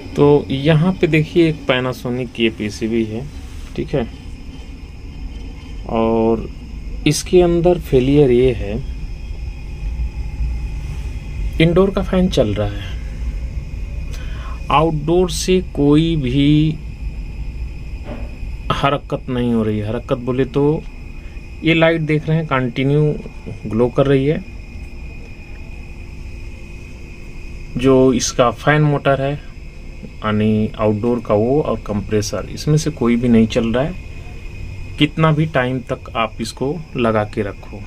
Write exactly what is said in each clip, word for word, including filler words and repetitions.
तो यहाँ पे देखिए एक पैनासोनिक की पीसीबी है, ठीक है। और इसके अंदर फेलियर ये है, इंडोर का फैन चल रहा है, आउटडोर से कोई भी हरकत नहीं हो रही है। हरकत बोले तो ये लाइट देख रहे हैं कंटिन्यू ग्लो कर रही है। जो इसका फैन मोटर है यानी आउटडोर का वो और कंप्रेसर, इसमें से कोई भी नहीं चल रहा है। कितना भी टाइम तक आप इसको लगा के रखो।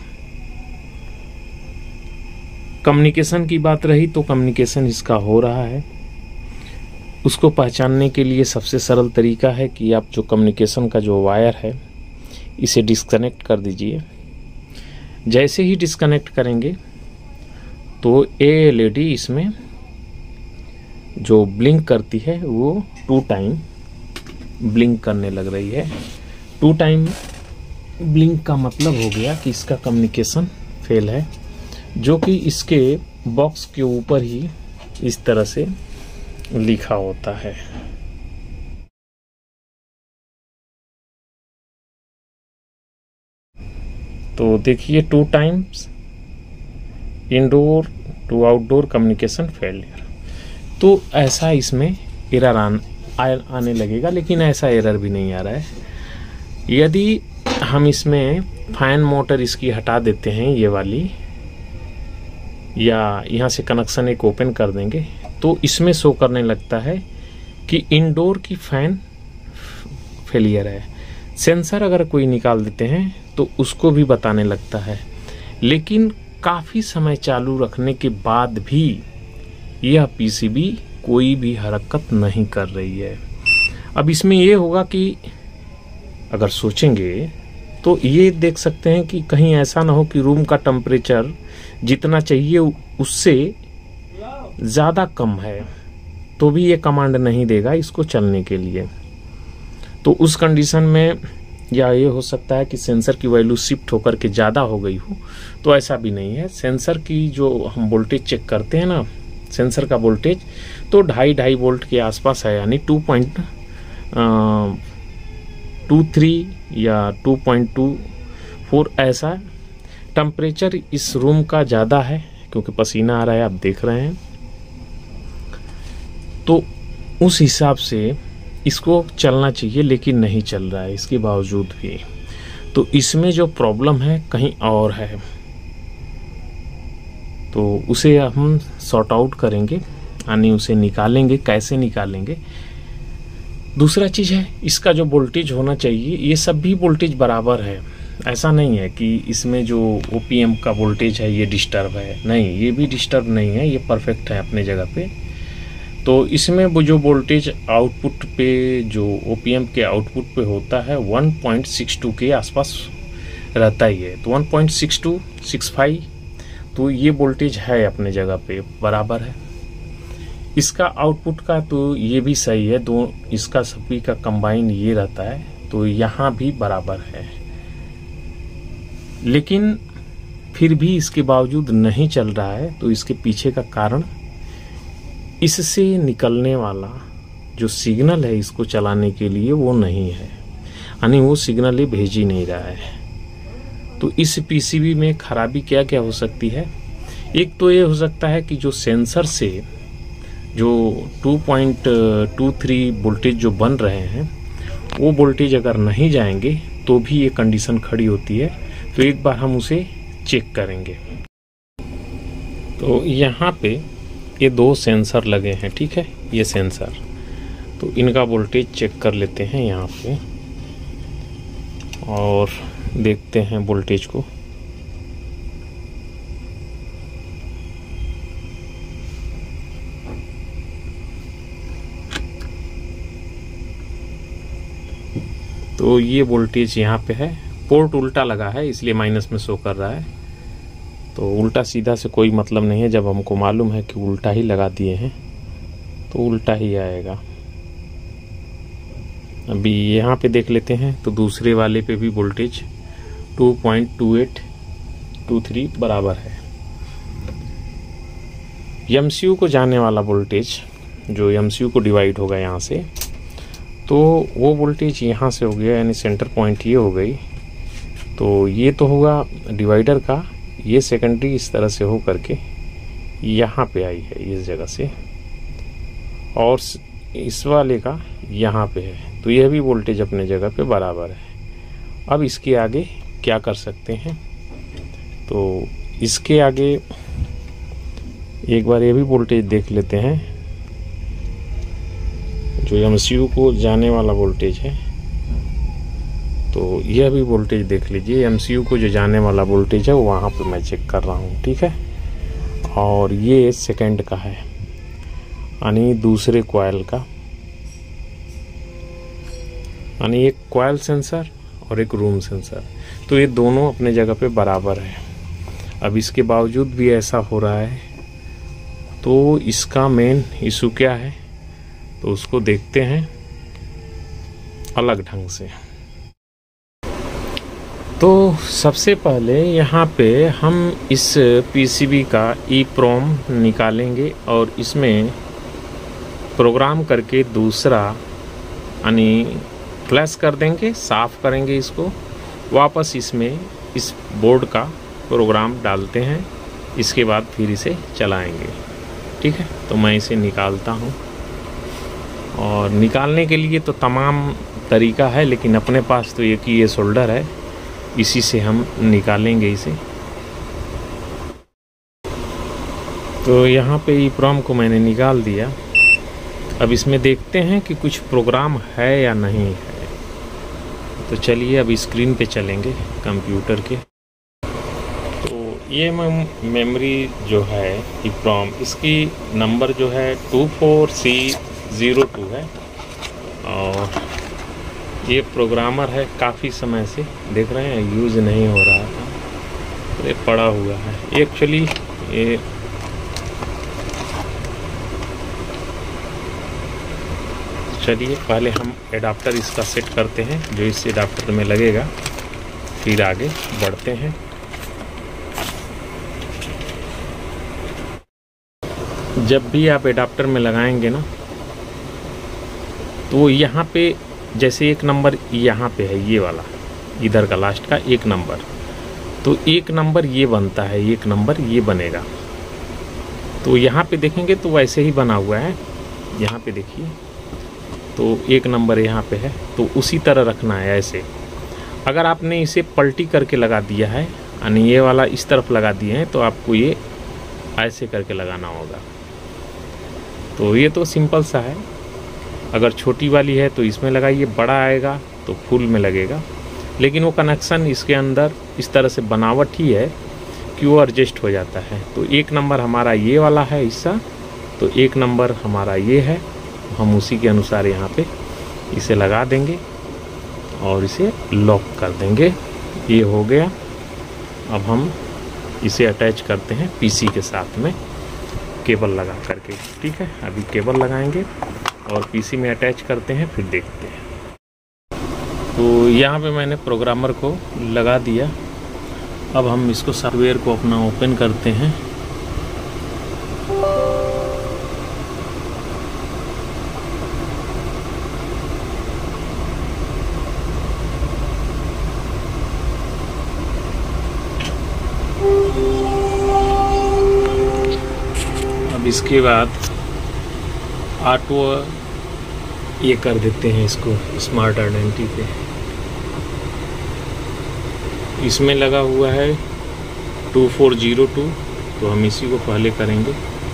कम्युनिकेशन की बात रही तो कम्युनिकेशन इसका हो रहा है। उसको पहचानने के लिए सबसे सरल तरीका है कि आप जो कम्युनिकेशन का जो वायर है इसे डिस्कनेक्ट कर दीजिए। जैसे ही डिस्कनेक्ट करेंगे तो ए एल ई डी इसमें जो ब्लिंक करती है वो टू टाइम ब्लिंक करने लग रही है। टू टाइम ब्लिंक का मतलब हो गया कि इसका कम्युनिकेशन फेल है, जो कि इसके बॉक्स के ऊपर ही इस तरह से लिखा होता है। तो देखिए two times indoor to outdoor communication failure. तो ऐसा इसमें एरर आन, आने लगेगा, लेकिन ऐसा एरर भी नहीं आ रहा है। यदि हम इसमें फैन मोटर इसकी हटा देते हैं ये वाली, या यहाँ से कनेक्शन एक ओपन कर देंगे, तो इसमें शो करने लगता है कि इंडोर की फैन फेलियर है। सेंसर अगर कोई निकाल देते हैं तो उसको भी बताने लगता है, लेकिन काफ़ी समय चालू रखने के बाद भी यह पीसीबी कोई भी हरकत नहीं कर रही है। अब इसमें ये होगा कि अगर सोचेंगे तो ये देख सकते हैं कि कहीं ऐसा ना हो कि रूम का टेम्परेचर जितना चाहिए उससे ज़्यादा कम है, तो भी ये कमांड नहीं देगा इसको चलने के लिए। तो उस कंडीशन में या ये हो सकता है कि सेंसर की वैल्यू शिफ्ट होकर के ज़्यादा हो गई हो, तो ऐसा भी नहीं है। सेंसर की जो हम वोल्टेज चेक करते हैं ना, सेंसर का वोल्टेज तो ढाई ढाई वोल्ट के आसपास है, यानी टू पॉइंट टू थ्री या टू पॉइंट टू फोर ऐसा। टेम्परेचर इस रूम का ज़्यादा है क्योंकि पसीना आ रहा है, आप देख रहे हैं। तो उस हिसाब से इसको चलना चाहिए, लेकिन नहीं चल रहा है इसके बावजूद भी। तो इसमें जो प्रॉब्लम है कहीं और है, तो उसे हम सॉर्ट आउट करेंगे, यानी उसे निकालेंगे। कैसे निकालेंगे? दूसरा चीज़ है इसका जो वोल्टेज होना चाहिए, ये सब भी वोल्टेज बराबर है। ऐसा नहीं है कि इसमें जो ओपीएम का वोल्टेज है ये डिस्टर्ब है, नहीं, ये भी डिस्टर्ब नहीं है, ये परफेक्ट है अपने जगह पे। तो इसमें वो जो वोल्टेज आउटपुट पे, जो ओपीएम के आउटपुट पे होता है वन पॉइंट सिक्स टू के आसपास रहता ही है। तो one point six two six five, तो ये वोल्टेज है अपने जगह पे, बराबर है। इसका आउटपुट का तो ये भी सही है, दो इसका सभी का कंबाइन ये रहता है, तो यहाँ भी बराबर है। लेकिन फिर भी इसके बावजूद नहीं चल रहा है, तो इसके पीछे का कारण इससे निकलने वाला जो सिग्नल है इसको चलाने के लिए वो नहीं है, यानी वो सिग्नल ये भेज ही नहीं रहा है। तो इस पीसीबी में खराबी क्या क्या हो सकती है? एक तो ये हो सकता है कि जो सेंसर से जो two point two three voltage जो बन रहे हैं वो वोल्टेज अगर नहीं जाएंगे तो भी ये कंडीशन खड़ी होती है। तो एक बार हम उसे चेक करेंगे। तो यहाँ पे ये दो सेंसर लगे हैं, ठीक है, ये सेंसर, तो इनका वोल्टेज चेक कर लेते हैं यहाँ पे और देखते हैं वोल्टेज को। तो ये वोल्टेज यहाँ पे है, पोर्ट उल्टा लगा है इसलिए माइनस में शो कर रहा है। तो उल्टा सीधा से कोई मतलब नहीं है, जब हमको मालूम है कि उल्टा ही लगा दिए हैं तो उल्टा ही आएगा। अभी यहाँ पे देख लेते हैं, तो दूसरे वाले पे भी voltage two point two eight two three बराबर है। एमसीयू को जाने वाला वोल्टेज जो एमसीयू को डिवाइड होगा यहाँ से, तो वो वोल्टेज यहाँ से हो गया, यानी सेंटर पॉइंट ये हो गई। तो ये तो होगा डिवाइडर का, ये सेकेंडरी इस तरह से हो करके यहाँ पे आई है इस जगह से, और इस वाले का यहाँ पे है। तो यह भी वोल्टेज अपने जगह पे बराबर है। अब इसके आगे क्या कर सकते हैं, तो इसके आगे एक बार ये भी वोल्टेज देख लेते हैं, जो एमसीयू को जाने वाला वोल्टेज है। तो यह भी वोल्टेज देख लीजिए, एमसीयू को जो जाने वाला वोल्टेज है वहाँ पे मैं चेक कर रहा हूँ, ठीक है। और ये सेकंड का है, यानी दूसरे कॉइल का, यानी एक कॉइल सेंसर और एक रूम सेंसर। तो ये दोनों अपने जगह पे बराबर है। अब इसके बावजूद भी ऐसा हो रहा है, तो इसका मेन इशू क्या है, तो उसको देखते हैं अलग ढंग से। तो सबसे पहले यहाँ पे हम इस पीसीबी का ईप्रोम निकालेंगे और इसमें प्रोग्राम करके दूसरा यानी फ्लैश कर देंगे, साफ करेंगे इसको, वापस इसमें इस बोर्ड का प्रोग्राम डालते हैं। इसके बाद फिर इसे चलाएंगे, ठीक है। तो मैं इसे निकालता हूँ, और निकालने के लिए तो तमाम तरीका है, लेकिन अपने पास तो एक ही ये शोल्डर है, इसी से हम निकालेंगे इसे। तो यहाँ पे ईप्रोम को मैंने निकाल दिया। अब इसमें देखते हैं कि कुछ प्रोग्राम है या नहीं है। तो चलिए अब स्क्रीन पे चलेंगे कंप्यूटर के। तो ये मेमोरी जो है ईप्रोम, इसकी नंबर जो है two four C zero two है, और ये प्रोग्रामर है काफ़ी समय से, देख रहे हैं यूज़ नहीं हो रहा था, तो ये पड़ा हुआ है एक्चुअली। ये चलिए पहले हम एडाप्टर इसका सेट करते हैं जो इस एडाप्टर में लगेगा, फिर आगे बढ़ते हैं। जब भी आप एडाप्टर में लगाएंगे ना, तो यहाँ पे जैसे एक नंबर यहाँ पे है, ये वाला इधर का लास्ट का एक नंबर, तो एक नंबर ये बनता है, एक नंबर ये बनेगा। तो यहाँ पे देखेंगे तो वैसे ही बना हुआ है, यहाँ पे देखिए, तो एक नंबर यहाँ पे है, तो उसी तरह रखना है ऐसे। अगर आपने इसे पलटी करके लगा दिया है, यानी ये वाला इस तरफ लगा दिए हैं, तो आपको ये ऐसे करके लगाना होगा। तो ये तो सिंपल सा है। अगर छोटी वाली है तो इसमें लगाइए, बड़ा आएगा तो फुल में लगेगा, लेकिन वो कनेक्शन इसके अंदर इस तरह से बनावट ही है कि वो एडजस्ट हो जाता है। तो एक नंबर हमारा ये वाला है हिस्सा, तो एक नंबर हमारा ये है, हम उसी के अनुसार यहाँ पे इसे लगा देंगे और इसे लॉक कर देंगे। ये हो गया। अब हम इसे अटैच करते हैं पीसी के साथ में केबल लगा करके, ठीक है। अभी केबल लगाएंगे और पीसी में अटैच करते हैं, फिर देखते हैं। तो यहाँ पे मैंने प्रोग्रामर को लगा दिया। अब हम इसको सॉफ्टवेयर को अपना ओपन करते हैं। अब इसके बाद ऑटो ये कर देते हैं इसको स्मार्ट आइडेंटिटी पे। इसमें लगा हुआ है टू फोर ज़ीरो टू, तो हम इसी को पहले करेंगे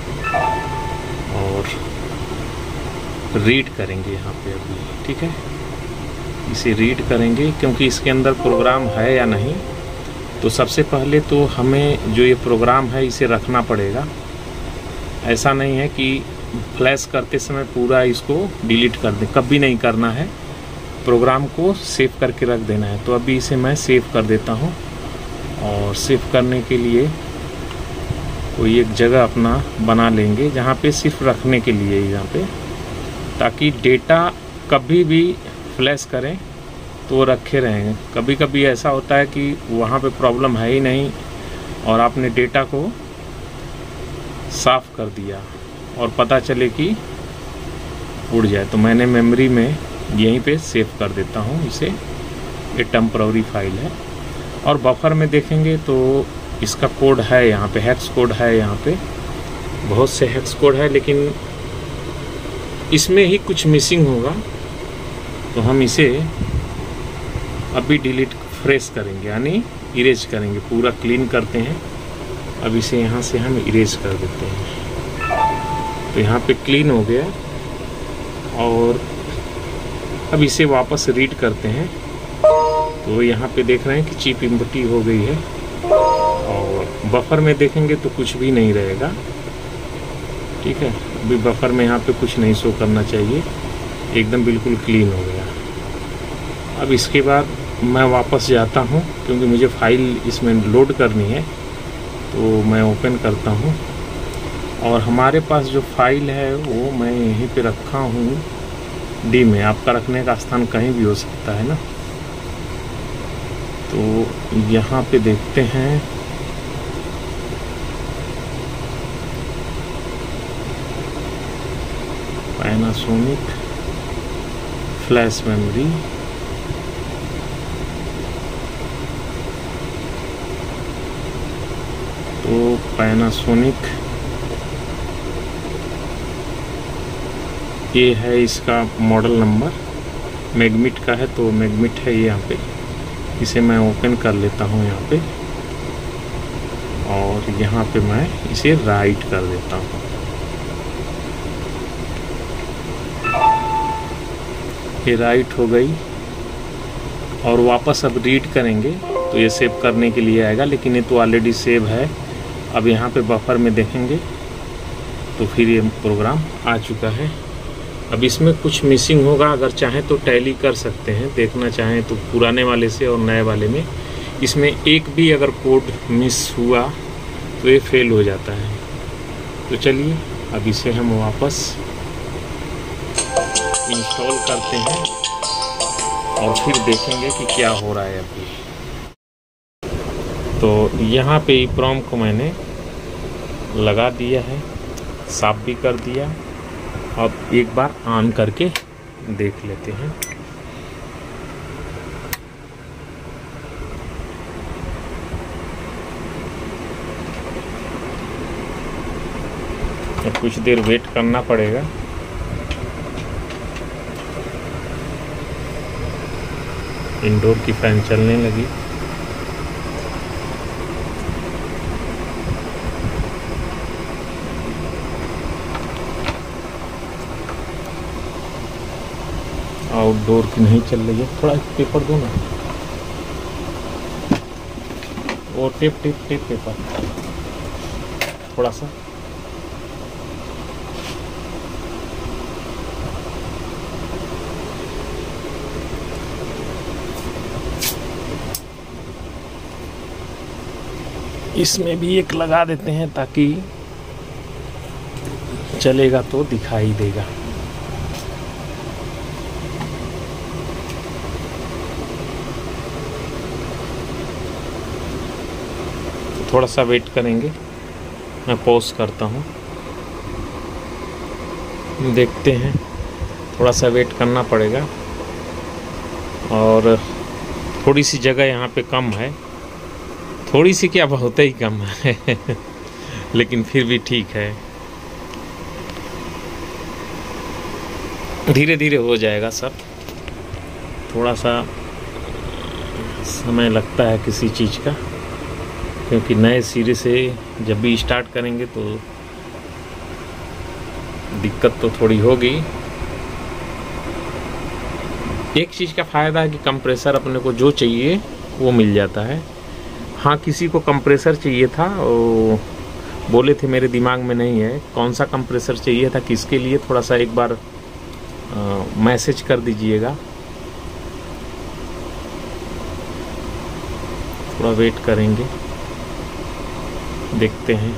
और रीड करेंगे यहाँ पे अभी, ठीक है। इसे रीड करेंगे क्योंकि इसके अंदर प्रोग्राम है या नहीं। तो सबसे पहले तो हमें जो ये प्रोग्राम है इसे रखना पड़ेगा। ऐसा नहीं है कि फ्लैश करते समय पूरा इसको डिलीट कर दें, कभी नहीं करना है। प्रोग्राम को सेव करके रख देना है। तो अभी इसे मैं सेव कर देता हूँ, और सेव करने के लिए कोई एक जगह अपना बना लेंगे जहाँ पे सिर्फ रखने के लिए, यहाँ पे, ताकि डेटा कभी भी फ्लैश करें तो रखे रहेंगे। कभी कभी ऐसा होता है कि वहाँ पे प्रॉब्लम है ही नहीं और आपने डेटा को साफ़ कर दिया और पता चले कि उड़ जाए। तो मैंने मेमोरी में यहीं पे सेव कर देता हूँ इसे, ये टेम्पररी फाइल है। और बफर में देखेंगे तो इसका कोड है यहाँ पे, हेक्स कोड है यहाँ पे, बहुत से हेक्स कोड है, लेकिन इसमें ही कुछ मिसिंग होगा। तो हम इसे अभी डिलीट फ्रेश करेंगे, यानी इरेज करेंगे, पूरा क्लीन करते हैं। अब इसे यहाँ से हम इरेज कर देते हैं। तो यहाँ पे क्लीन हो गया। और अब इसे वापस रीड करते हैं। तो यहाँ पे देख रहे हैं कि चिप एम्प्टी हो गई है। और बफर में देखेंगे तो कुछ भी नहीं रहेगा, ठीक है। अभी बफर में यहाँ पे कुछ नहीं शो करना चाहिए, एकदम बिल्कुल क्लीन हो गया। अब इसके बाद मैं वापस जाता हूँ, क्योंकि मुझे फाइल इसमें लोड करनी है। तो मैं ओपन करता हूँ और हमारे पास जो फाइल है वो मैं यहीं पे रखा हूँ डी में। आपका रखने का स्थान कहीं भी हो सकता है ना। तो यहाँ पे देखते हैं, पैनासोनिक फ्लैश मेमोरी, तो पैनासोनिक ये है, इसका मॉडल नंबर मैग्मिट का है, तो मैग्मिट है ये यहाँ पे। इसे मैं ओपन कर लेता हूँ यहाँ पे, और यहाँ पे मैं इसे राइट कर देता हूँ। ये राइट हो गई। और वापस अब रीड करेंगे तो ये सेव करने के लिए आएगा, लेकिन ये तो ऑलरेडी सेव है। अब यहाँ पे बफर में देखेंगे तो फिर ये प्रोग्राम आ चुका है। अब इसमें कुछ मिसिंग होगा, अगर चाहें तो टैली कर सकते हैं, देखना चाहें तो पुराने वाले से और नए वाले में। इसमें एक भी अगर कोड मिस हुआ तो ये फेल हो जाता है। तो चलिए अब इसे हम वापस इंस्टॉल करते हैं और फिर देखेंगे कि क्या हो रहा है अभी। तो यहाँ पे ईप्रोम को मैंने लगा दिया है, साफ भी कर दिया। अब एक बार ऑन करके देख लेते हैं। अब कुछ देर वेट करना पड़ेगा। इंडोर की फैन चलने लगी। आउटडोर की नहीं चल रही है। थोड़ा पेपर दो ना, वो टेप टेप टेप पेपर थोड़ा सा। इसमें भी एक लगा देते हैं ताकि चलेगा तो दिखाई देगा। थोड़ा सा वेट करेंगे, मैं पॉज करता हूँ, देखते हैं। थोड़ा सा वेट करना पड़ेगा। और थोड़ी सी जगह यहाँ पे कम है, थोड़ी सी क्या बहुत ही कम है लेकिन फिर भी ठीक है, धीरे धीरे हो जाएगा सब। थोड़ा सा समय लगता है किसी चीज़ का, क्योंकि नए सिरे से जब भी स्टार्ट करेंगे तो दिक्कत तो थोड़ी होगी। एक चीज़ का फ़ायदा है कि कंप्रेसर अपने को जो चाहिए वो मिल जाता है। हाँ, किसी को कंप्रेसर चाहिए था, वो बोले थे मेरे दिमाग में नहीं है कौन सा कंप्रेसर चाहिए था, किसके लिए, थोड़ा सा एक बार मैसेज कर दीजिएगा। थोड़ा वेट करेंगे, देखते हैं।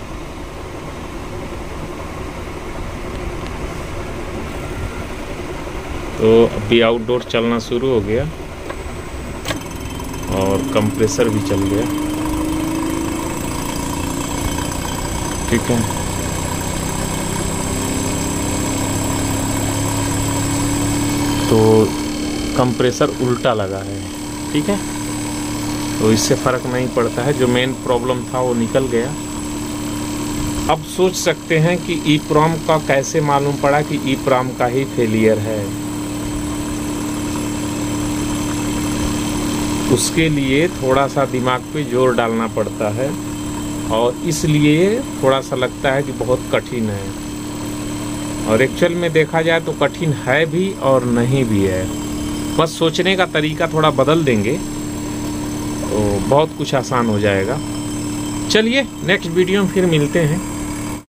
तो अभी आउटडोर चलना शुरू हो गया और कंप्रेसर भी चल गया, ठीक है। तो कंप्रेसर उल्टा लगा है, ठीक है। तो इससे फ़र्क नहीं पड़ता है, जो मेन प्रॉब्लम था वो निकल गया। अब सोच सकते हैं कि ई प्रॉम का कैसे मालूम पड़ा कि ई प्रॉम का ही फेलियर है। उसके लिए थोड़ा सा दिमाग पे जोर डालना पड़ता है और इसलिए थोड़ा सा लगता है कि बहुत कठिन है, और एक्चुअल में देखा जाए तो कठिन है भी और नहीं भी है। बस सोचने का तरीका थोड़ा बदल देंगे तो बहुत कुछ आसान हो जाएगा। चलिए नेक्स्ट वीडियो में फिर मिलते हैं।